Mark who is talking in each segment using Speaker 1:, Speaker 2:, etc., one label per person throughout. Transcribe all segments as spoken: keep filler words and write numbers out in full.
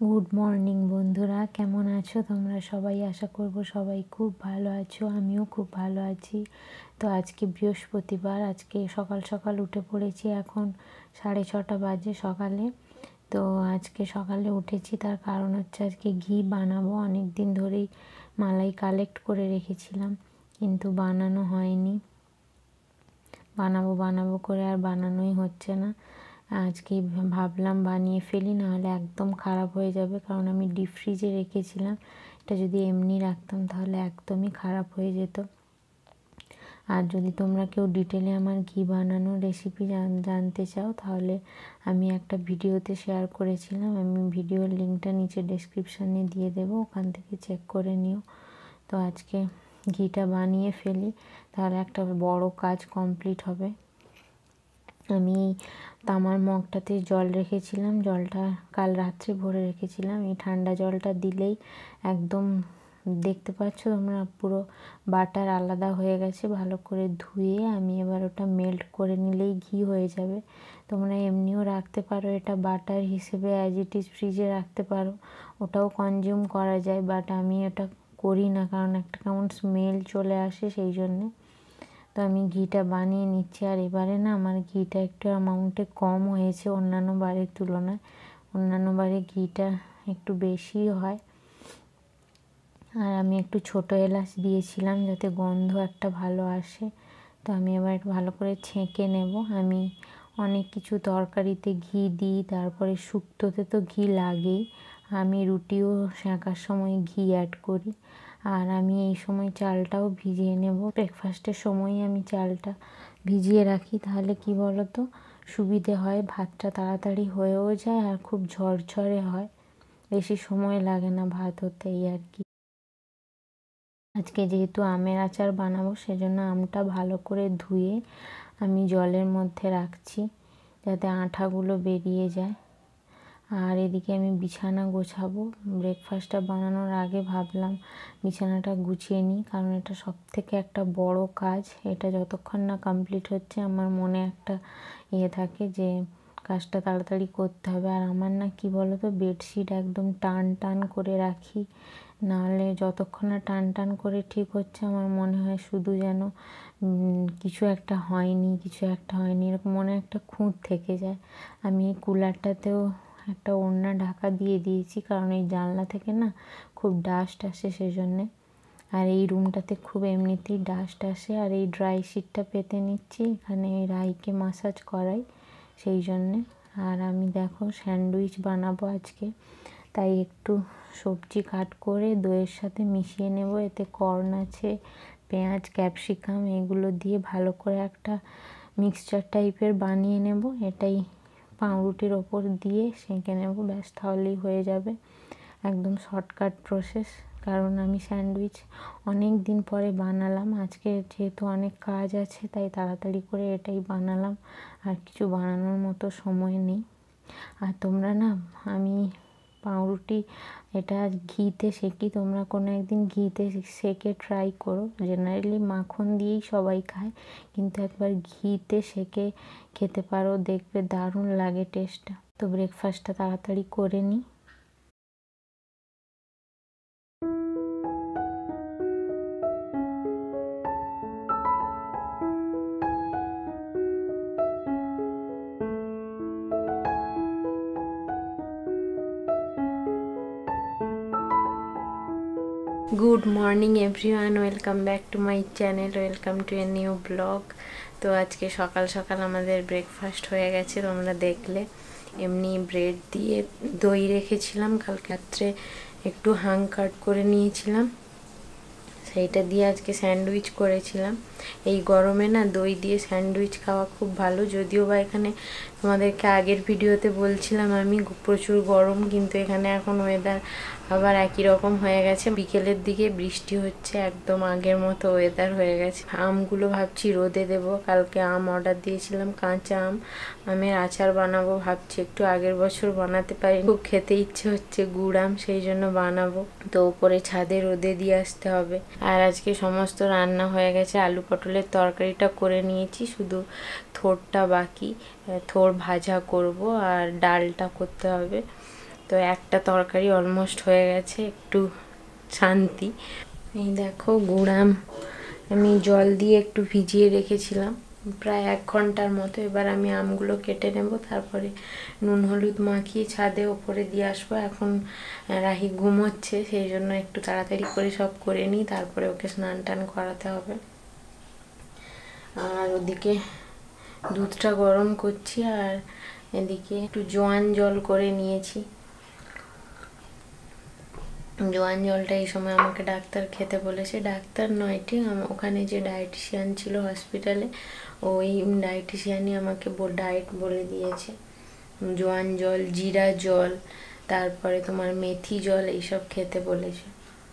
Speaker 1: Good morning বন্ধুরা, কেমন আছো তোমরা সবাই? আশা করব সবাই খুব ভালো আছো, আমিও খুব ভালো আছি। তো আজকে বৃহস্পতিবার, আজকে সকাল সকাল উঠে পড়েছি। এখন সাড়ে ছটা বাজে সকালে। তো আজকে সকালে উঠেছি, তার কারণ হচ্ছে আজকে ঘি বানাবো। অনেক দিন ধরেই মালাই কালেক্ট করে রেখেছিলাম, কিন্তু বানানো হয়নি। বানাবো বানাবো করে আর বানানোই হচ্ছে না। আজকে ভাবলাম বানিয়ে ফেলি, নাহলে একদম খারাপ হয়ে যাবে, কারণ আমি ডিপ ফ্রিজে রেখেছিলাম। এটা যদি এমনি রাখতাম তাহলে একদমই খারাপ হয়ে যেত। আর যদি তোমরা কেউ ডিটেলে আমার ঘি বানানোর রেসিপি জানতে চাও, তাহলে আমি একটা ভিডিওতে শেয়ার করেছিলাম। আমি ভিডিওর লিঙ্কটা নিচে ডেসক্রিপশানে দিয়ে দেবো, ওখান থেকে চেক করে নিও। তো আজকে ঘিটা বানিয়ে ফেলি, তাহলে একটা বড় কাজ কমপ্লিট হবে। আমি তামার মগটাতে জল রেখেছিলাম, জলটা কাল রাত্রে ভরে রেখেছিলাম। এই ঠান্ডা জলটা দিলেই একদম দেখতে পাচ্ছ তোমরা, পুরো বাটার আলাদা হয়ে গেছে। ভালো করে ধুয়ে আমি এবার ওটা মেল্ট করে নিলেই ঘি হয়ে যাবে। তোমরা এমনিও রাখতে পারো, এটা বাটার হিসেবে অ্যাজ ইট ইজ ফ্রিজে রাখতে পারো, ওটাও কনজিউম করা যায়। বাট আমি ওটা করি না, কারণ একটা কেমন স্মেল চলে আসে, সেই জন্যে। তো আমি ঘিটা বানিয়ে নিচ্ছি। আর এবারে না আমার ঘিটা একটু অ্যামাউন্টে কম হয়েছে অন্যান্য বারের তুলনায়। অন্যান্য বারে ঘিটা একটু বেশি হয়। আর আমি একটু ছোটো এলাচ দিয়েছিলাম, যাতে গন্ধ একটা ভালো আসে। তো আমি এবার একটু ভালো করে ছেঁকে নেব। আমি অনেক কিছু তরকারিতে ঘি দিই, তারপরে শুক্তোতে তো ঘি লাগেই। আমি রুটিও সেঁকার সময় ঘি অ্যাড করি। আর আমি এই সময় চালটাও ভিজিয়ে নেব। ব্রেকফাস্টের সময়ই আমি চালটা ভিজিয়ে রাখি, তাহলে কি বলো তো, সুবিধে হয়, ভাতটা তাড়াতাড়ি হয়েও যায় আর খুব ঝরঝরে হয়, বেশি সময় লাগে না ভাত হতে, এই আর কি। আজকে যেহেতু আমের আচার বানাবো, সেজন্য আমটা ভালো করে ধুয়ে আমি জলের মধ্যে রাখছি, যাতে আঠাগুলো বেরিয়ে যায়। আর এদিকে আমি বিছানা গোছাবো। ব্রেকফাস্টটা বানানোর আগে ভাবলাম বিছানাটা গুছিয়ে নিই, কারণ এটা সব থেকে একটা বড় কাজ। এটা যতক্ষণ না কমপ্লিট হচ্ছে আমার মনে একটা ইয়ে থাকে যে কাজটা তাড়াতাড়ি করতে হবে। আর আমার না কি বলো তো, বেডশিট একদম টান টান করে রাখি, নাহলে যতক্ষণ না টান টান করে ঠিক হচ্ছে আমার মনে হয় শুধু যেন কিছু একটা হয়নি কিছু একটা হয়নি এরকম মনে একটা খুঁত থেকে যায়। আমি এই কুলারটাতেও একটা ওড়না ঢাকা দিয়ে দিয়েছি, কারণ এই জানলা থেকে না খুব ডাস্ট আসে, সেজন্যে। আর এই রুমটাতে খুব এমনিতেই ডাস্ট আসে। আর এই ড্রাই শিটটা পেতে নিচ্ছি, এখানে এই রাইকে মাসাজ করাই, সেই জন্যে। আর আমি দেখো স্যান্ডউইচ বানাবো আজকে, তাই একটু সবজি কাট করে দইয়ের সাথে মিশিয়ে নেব। এতে কর্ন আছে, পেঁয়াজ, ক্যাপসিকাম, এগুলো দিয়ে ভালো করে একটা মিক্সচার টাইপের বানিয়ে নেব। এটাই পাউরুটির ওপর দিয়ে সেঁকে নেব, ব্যাস, তাহলেই হয়ে যাবে। একদম শর্টকাট প্রসেস, কারণ আমি স্যান্ডউইচ অনেক দিন পরে বানালাম। আজকে যেহেতু অনেক কাজ আছে, তাই তাড়াতাড়ি করে এটাই বানালাম, আর কিছু বানানোর মতো সময় নেই। আর তোমরা না, আমি পাউরুটি এটা ঘিতে সেকি, তোমরা কোনো একদিন ঘিতে সেকে ট্রাই করো। জেনারেলি মাখন দিয়েই সবাই খায়, কিন্তু একবার ঘিতে সেকে খেতে পারো, দেখবে দারুণ লাগে টেস্টটা। তো ব্রেকফাস্টটা তাড়াতাড়ি করে নিই। Good morning everyone, welcome back to my channel, welcome to a new vlog. তো আজকে সকাল সকাল আমাদের ব্রেকফাস্ট হয়ে গেছে, তোমরা দেখলে। এমনি ব্রেড দিয়ে দই রেখেছিলাম, কালকে রাত্রে একটু হাং কাট করে নিয়েছিলাম, সেইটা দিয়ে আজকে স্যান্ডউইচ করেছিলাম। এই গরমে না দই দিয়ে স্যান্ডউইচ খাওয়া খুব ভালো। যদিও বা এখানে তোমাদেরকে আগের ভিডিওতে বলছিলাম আমি প্রচুর গরম, কিন্তু এখানে এখন ওয়েদার আবার একই রকম হয়ে গেছে। বিকেলের দিকে বৃষ্টি হচ্ছে, একদম আগের মতো ওয়েদার হয়ে গেছে। আমগুলো ভাবছি রোদে দেব, কালকে আম অর্ডার দিয়েছিলাম, কাঁচা আম, আমের আচার বানাবো ভাবছি। একটু আগের বছর বানাতে পারি, খুব খেতে ইচ্ছে হচ্ছে গুড় আম, সেই জন্য বানাবো। তো উপরে ছাদে রোদে দিয়ে আসতে হবে। আর আজকে সমস্ত রান্না হয়ে গেছে, আলু পটলের তরকারিটা করে নিয়েছি, শুধু থোড়টা বাকি, থোড় ভাজা করব আর ডালটা করতে হবে। তো একটা তরকারি অলমোস্ট হয়ে গেছে, একটু শান্তি। এই দেখো গুড়াম আমি জল দিয়ে একটু ভিজিয়ে রেখেছিলাম প্রায় এক ঘন্টার মতো। এবার আমি আমগুলো কেটে নেব, তারপরে নুন হলুদ মাখিয়ে ছাদে ওপরে দিয়ে আসবো। এখন রাহি ঘুমোচ্ছে, সেই জন্য একটু তাড়াতাড়ি করে সব করে নিই, তারপরে ওকে স্নান টান করাতে হবে। আর ওদিকে দুধটা গরম করছি, আর এদিকে একটু জোয়ান জল করে নিয়েছি। জোয়ান জলটা এই সময় আমাকে ডাক্তার খেতে বলেছে, ডাক্তার নয় ঠিক, ওখানে যে ডায়েটিশিয়ান ছিল হসপিটালে, ওই ডায়েটিশিয়ানই আমাকে ডায়েট বলে দিয়েছে। জোয়ান জল, জিরা জল, তারপরে তোমার মেথি জল, এইসব খেতে বলেছে।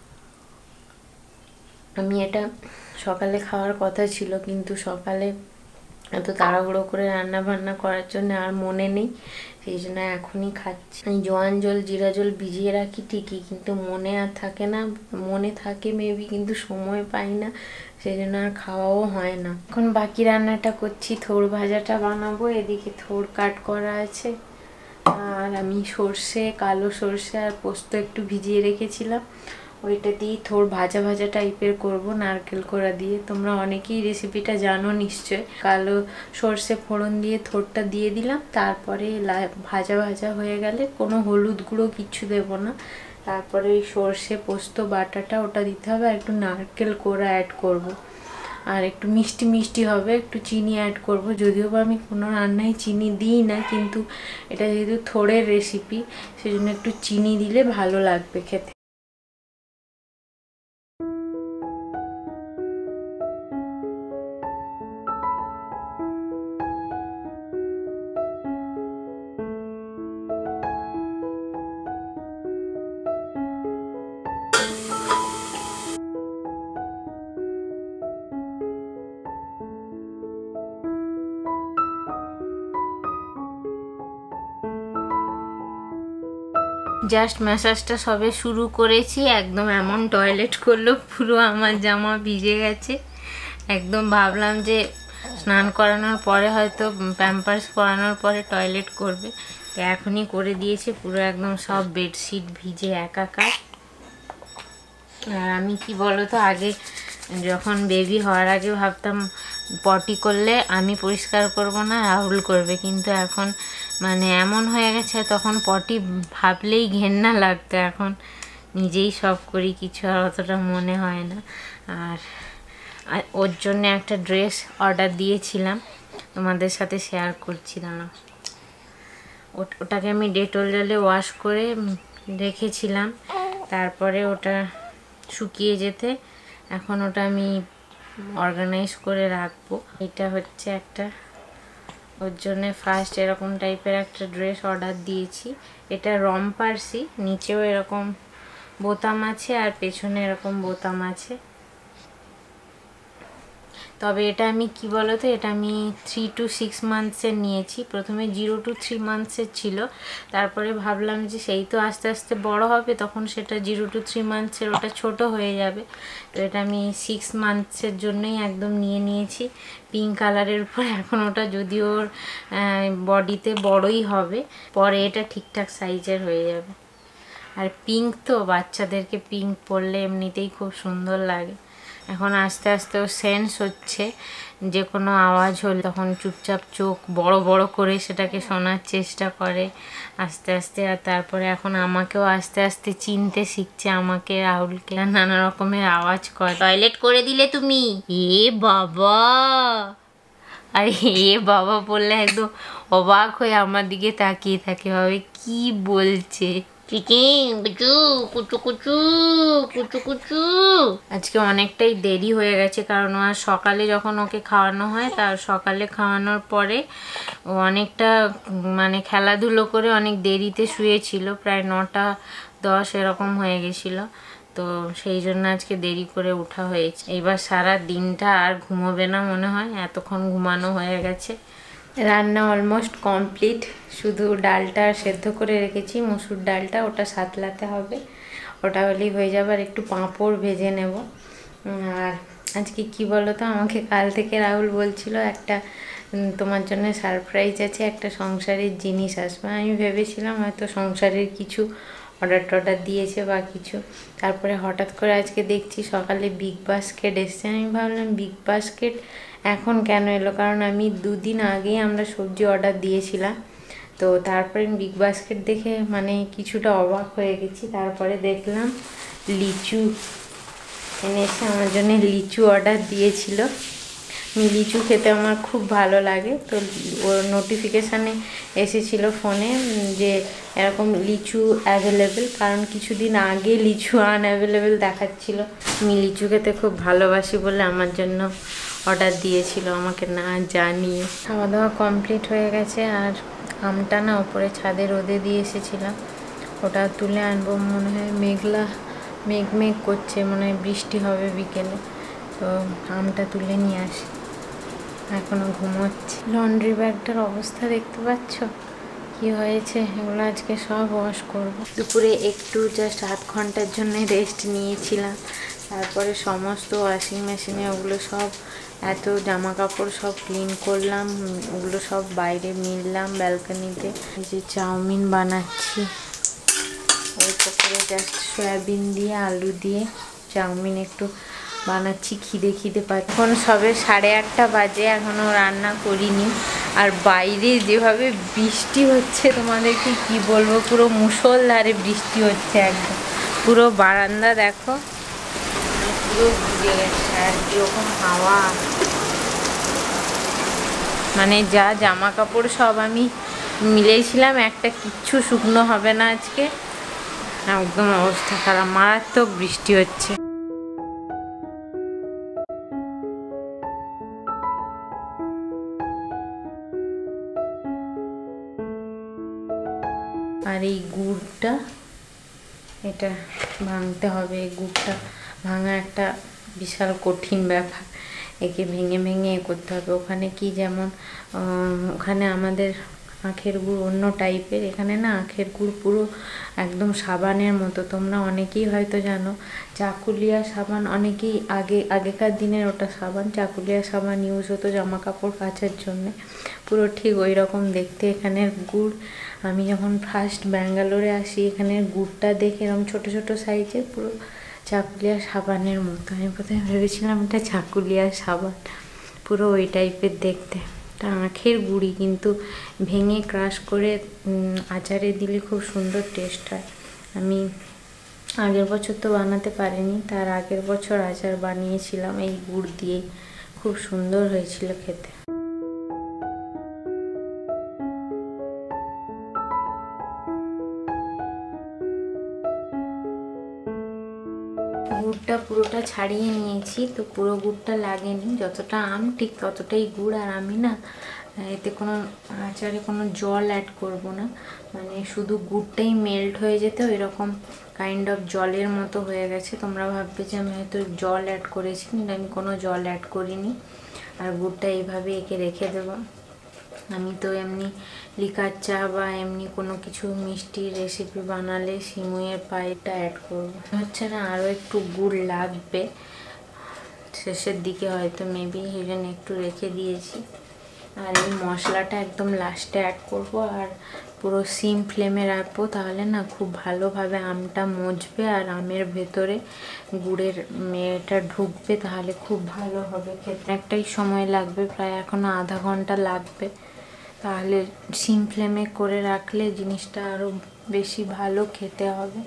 Speaker 1: আমি এটা সকালে খাওয়ার কথা ছিল, কিন্তু সকালে এত তাড়াহুড়ো করে রান্না বান্না করার জন্য আর মনে নেই, সেই জন্য এখনই খাচ্ছি। আমি জোয়ান জল জিরা জল ভিজিয়ে রাখি ঠিকই, কিন্তু মনে আর থাকে না। মনে থাকে মেবি, কিন্তু সময় পাই না, সেই জন্য আর খাওয়াও হয় না। এখন বাকি রান্নাটা করছি, থোড় ভাজাটা বানাবো। এদিকে থোড় কাট করা আছে, আর আমি সর্ষে, কালো সর্ষে আর পোস্ত একটু ভিজিয়ে রেখেছিলাম, ওইটা দিয়ে থোড় ভাজা ভাজা টাইপের করব নারকেল কোড়া দিয়ে। তোমরা অনেকেই রেসিপিটা জানো নিশ্চয়। কালো সর্ষে ফোড়ন দিয়ে থোড়টা দিয়ে দিলাম, তারপরে ভাজা ভাজা হয়ে গেলে কোনো হলুদ গুঁড়ো কিচ্ছু দেব না, তারপরে ওই সর্ষে পোস্ত বাটাটা ওটা দিতে হবে, আর একটু নারকেল কোড়া অ্যাড করব। আর একটু মিষ্টি মিষ্টি হবে, একটু চিনি অ্যাড করব। যদিও বা আমি কোনো রান্নায় চিনি দিই না, কিন্তু এটা যেহেতু থোড়ের রেসিপি, সেই জন্য একটু চিনি দিলে ভালো লাগবে খেতে। জাস্ট ম্যাসাজটা সবে শুরু করেছি, একদম এমন টয়লেট করলো, পুরো আমার জামা ভিজে গেছে। একদম ভাবলাম যে স্নান করানোর পরে হয়তো প্যাম্পার্স পরানোর পরে টয়লেট করবে, তো এখনই করে দিয়েছে। পুরো একদম সব বেডশিট ভিজে একাকার। আর আমি কি বলতো, আগে যখন বেবি হওয়ার আগে ভাবতাম পটি করলে আমি পরিষ্কার করব না, রাহুল করবে, কিন্তু এখন মানে এমন হয়ে গেছে, তখন পটি ভাবলেই ঘেন্না লাগতো, এখন নিজেই সব করি, কিছু আর অতটা মনে হয় না। আর ওর জন্য একটা ড্রেস অর্ডার দিয়েছিলাম, তোমাদের সাথে শেয়ার করছিলাম। ওটাকে আমি ডেটল জলে ওয়াশ করে রেখেছিলাম, তারপরে ওটা শুকিয়ে যেতে এখন ওটা আমি অর্গানাইজ করে রাখবো। এটা হচ্ছে একটা, ওর জন্য ফার্স্ট এরকম টাইপের একটা ড্রেস অর্ডার দিয়েছি। এটা রম্পার্সি, নিচেও এরকম বোতাম আছে আর পেছনে এরকম বোতাম আছে। তবে এটা আমি কি বলতো, এটা আমি থ্রি টু সিক্স মান্থসের নিয়েছি। প্রথমে জিরো টু থ্রি মান্থসের ছিল, তারপরে ভাবলাম যে সেই তো আস্তে আস্তে বড় হবে, তখন সেটা জিরো টু থ্রি মান্থসের ওটা ছোট হয়ে যাবে। তো এটা আমি সিক্স মান্থসের জন্যই একদম নিয়ে নিয়েছি, পিঙ্ক কালারের উপর। এখন ওটা যদি ওর বডিতে বড়ই হবে, পরে এটা ঠিকঠাক সাইজের হয়ে যাবে। আর পিঙ্ক তো বাচ্চাদেরকে পিঙ্ক পরলে এমনিতেই খুব সুন্দর লাগে। এখন আস্তে আস্তে ও সেন্স হচ্ছে, যে কোনো আওয়াজ হলে তখন চুপচাপ চোখ বড় বড় করে সেটাকে শোনার চেষ্টা করে আস্তে আস্তে। আর তারপরে এখন আমাকেও আস্তে আস্তে চিনতে শিখছে, আমাকে রাহুলকে নানা রকমের আওয়াজ করে। টয়লেট করে দিলে তুমি? এ বাবা! আর এ বাবা বললে একদম অবাক হয়ে আমার দিকে তাকিয়ে থাকে, ভাবে কি বলছে। আজকে অনেকটাই দেরি হয়ে গেছে, কারণ আর সকালে যখন ওকে খাওয়ানো হয়, তার সকালে খাওয়ানোর পরে ও অনেকটা মানে খেলাধুলো করে অনেক দেরিতে শুয়েছিল, প্রায় নটা দশ এরকম হয়ে গেছিলো। তো সেই জন্য আজকে দেরি করে ওঠা হয়েছে। এবার সারা দিনটা আর ঘুমোবে না মনে হয়, এতক্ষণ ঘুমানো হয়ে গেছে। রান্না অলমোস্ট কমপ্লিট, শুধু ডালটা সেদ্ধ করে রেখেছি, মসুর ডালটা, ওটা সাতলাতে হবে, ওটা হলেই হয়ে যাবে। আর একটু পাঁপড় ভেজে নেব। আর আজকে কি বলো তো, আমাকে কাল থেকে রাহুল বলছিল একটা তোমার জন্য সারপ্রাইজ আছে, একটা সংসারের জিনিস আসবে। আমি ভেবেছিলাম হয়তো সংসারের কিছু অর্ডার টর্ডার দিয়েছে বা কিছু, তারপরে হঠাৎ করে আজকে দেখছি সকালে বিগ বাস্কেট এসছে। আমি ভাবলাম বিগ বাস্কেট এখন কেন এলো, কারণ আমি দুদিন আগেই আমরা সবজি অর্ডার দিয়েছিলাম। তো তারপরে বিগ বাস্কেট দেখে মানে কিছুটা অবাক হয়ে গেছি। তারপরে দেখলাম লিচু এনেছে, আমার জন্য লিচু অর্ডার দিয়েছিল। লিচু খেতে আমার খুব ভালো লাগে, তো ওর নোটিফিকেশানে এসেছিল ফোনে যে এরকম লিচু অ্যাভেলেবেল, কারণ কিছুদিন আগে লিচু আনঅ্যাভেলেবেল দেখাচ্ছিল। আমি লিচু খেতে খুব ভালোবাসি বলে আমার জন্য অর্ডার দিয়েছিল, আমাকে না জানিয়ে। খাওয়া দাওয়া কমপ্লিট হয়ে গেছে, আর আমটা না ওপরে ছাদে রোদে দিয়ে এসেছিলাম, ওটা তুলে আনবো। মনে হয় মেঘলা মেঘ মেঘ করছে, মনে হয় বৃষ্টি হবে বিকেলে, তো আমটা তুলে নিয়ে আসি। এখনও ঘুমোচ্ছে। লন্ড্রি ব্যাগটার অবস্থা দেখতে পাচ্ছ কি হয়েছে, এগুলো আজকে সব ওয়াশ করবো। দুপুরে একটু জাস্ট আধ ঘন্টার জন্য রেস্ট নিয়েছিলাম, তারপরে সমস্ত ওয়াশিং মেশিনে ওগুলো সব এত জামা কাপড় সব ক্লিন করলাম, ওগুলো সব বাইরে মিললাম ব্যালকনিতে। এই যে চাউমিন বানাচ্ছি, ওই করে জাস্ট সয়াবিন দিয়ে আলু দিয়ে চাউমিন একটু বানাচ্ছি। খিদে খিদে পাচ্ছি। এখন সবে সাড়ে আটটা বাজে, এখনও রান্না করিনি। আর বাইরে যেভাবে বৃষ্টি হচ্ছে তোমাদেরকে কি বলবো, পুরো মুষলধারে বৃষ্টি হচ্ছে একদম। পুরো বারান্দা দেখো পুরো ভিজে গেছে, আর কীরকম হাওয়া। মানে যা জামা কাপড় সব আমি মিলেছিলাম, একটা কিচ্ছু শুকনো হবে না আজকে, একদম অবস্থা খারাপ, মারাত্মক বৃষ্টি হচ্ছে। আর এই গুড়টা, এটা ভাঙতে হবে। এই গুড়টা ভাঙা একটা বিশাল কঠিন ব্যাপার, একে ভেঙে ভেঙে এ করতে হবে। ওখানে কি যেমন ওখানে আমাদের আখের গুড় অন্য টাইপের, এখানে না আখের গুড় পুরো একদম সাবানের মতো। তোমরা অনেকেই হয়তো জানো চাকুলিয়া সাবান, অনেকেই আগে আগেকার দিনের ওটা সাবান, চাকুলিয়া সাবান ইউজ হতো জামা কাপড় কাচার জন্যে, পুরো ঠিক ওই রকম দেখতে এখানের গুড়। আমি যখন ফার্স্ট ব্যাঙ্গালোরে আসি, এখানের গুড়টা দেখে এরকম ছোটো ছোটো সাইজের, পুরো চাকুলিয়া সাবানের মতো। আমি প্রথমে ভেবেছিলাম এটা চাকুলিয়া সাবান, পুরো ওই টাইপের দেখতে। তা আখের গুড়ি, কিন্তু ভেঙে ক্রাশ করে আচারে দিলে খুব সুন্দর টেস্ট হয়। আমি আগের বছর তো বানাতে পারিনি, তার আগের বছর আচার বানিয়েছিলাম এই গুড় দিয়ে, খুব সুন্দর হয়েছিল খেতে। গুড়টা পুরোটা ছাড়িয়ে নিয়েছি, তো পুরো গুড়টা লাগেনি, যতটা আম ঠিক ততটাই গুড়। আর আমি না এতে কোনো আচারে কোনো জল অ্যাড করব না, মানে শুধু গুড়টাই মেল্ট হয়ে যেতে ওই রকম কাইন্ড অফ জলের মতো হয়ে গেছে। তোমরা ভাববে যে আমি হয়তো জল অ্যাড করেছি, কিন্তু আমি কোনো জল অ্যাড করিনি। আর গুড়টা এইভাবে একে রেখে দেবো। আমি তো এমনি লিকার চা বা এমনি কোনো কিছু মিষ্টির রেসিপি বানালে সিমুইয়ের পায়েটা অ্যাড করবো। হচ্ছে না আরও একটু গুড় লাগবে শেষের দিকে হয়তো, মেবি সেই জন্য একটু রেখে দিয়েছি। আর এই মশলাটা একদম লাস্টে অ্যাড করব, আর পুরো সিম ফ্লেমে রাখবো, তাহলে না খুব ভালোভাবে আমটা মজবে আর আমের ভেতরে গুড়ের মেয়েটা ঢুকবে, তাহলে খুব ভালো হবে খেতে। একটাই সময় লাগবে, প্রায় এখনও আধা ঘন্টা লাগবে। তাহলে সিম ফ্লেমে করে রাখলে জিনিসটা আরও বেশি ভালো খেতে হবে।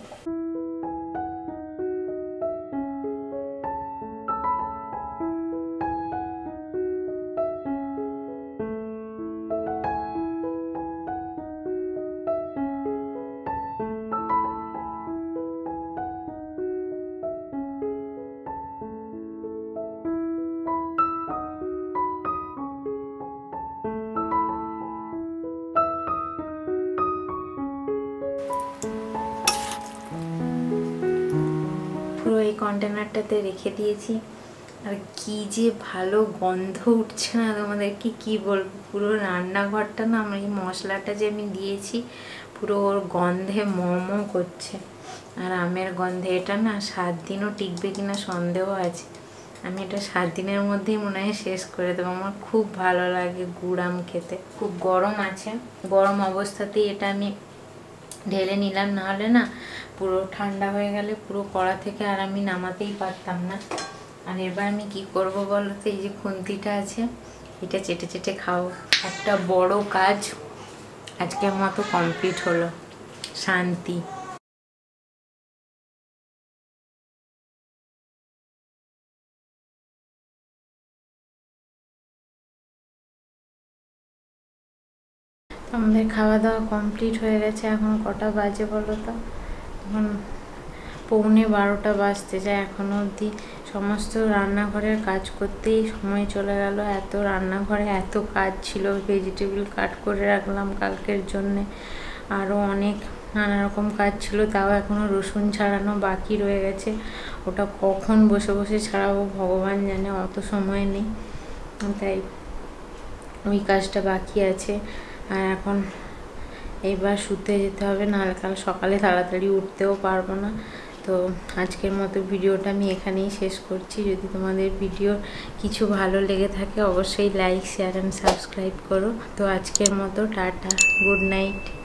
Speaker 1: পুরো এই কন্টেনারটাতে রেখে দিয়েছি, আর কি যে ভালো গন্ধ উঠছে না তোমাদেরকে কি বলবো। পুরো রান্নাঘরটা না, আমার এই মশলাটা যে আমি দিয়েছি পুরো ওর গন্ধে মম করছে, আর আমের গন্ধে। এটা না সাত দিনও টিকবে কিনা সন্দেহ আছে, আমি এটা সাত দিনের মধ্যেই মনে হয় শেষ করে দেবো। আমার খুব ভালো লাগে গুড় আম খেতে। খুব গরম আছে, গরম অবস্থাতেই এটা আমি ঢেলে নিলাম, নাহলে না পুরো ঠান্ডা হয়ে গেলে পুরো কড়া থেকে আর আমি নামাতেই পারতাম না। আর এবার আমি কি করব বলো তো, এই যে খুন্তিটা আছে এটা চেটে চেটে খাও। একটা বড় কাজ আজকের মতো কমপ্লিট হলো, শান্তি। আমাদের খাওয়া দাওয়া কমপ্লিট হয়ে গেছে। এখন কটা বাজে বলো তো? এখন পৌনে বারোটা বাজতে যায়। এখনও অবধি সমস্ত রান্নাঘরের কাজ করতেই সময় চলে গেল। এত রান্নাঘরে এত কাজ ছিল, ভেজিটেবল কাট করে রাখলাম কালকের জন্যে, আরও অনেক নানা রকম কাজ ছিল। তাও এখনও রসুন ছাড়ানো বাকি রয়ে গেছে, ওটা কখন বসে বসে ছাড়াবো ভগবান জানে, অত সময় নেই, তাই ওই কাজটা বাকি আছে। আর এখন এইবার শুতে যেতে হবে, নাহলে কাল সকালে তাড়াতাড়ি উঠতেও পারবো না। তো আজকের মতো ভিডিওটা আমি এখানেই শেষ করছি। যদি তোমাদের ভিডিও কিছু ভালো লেগে থাকে অবশ্যই লাইক, শেয়ার অ্যান্ড সাবস্ক্রাইব করো। তো আজকের মতো টাটা, গুড নাইট।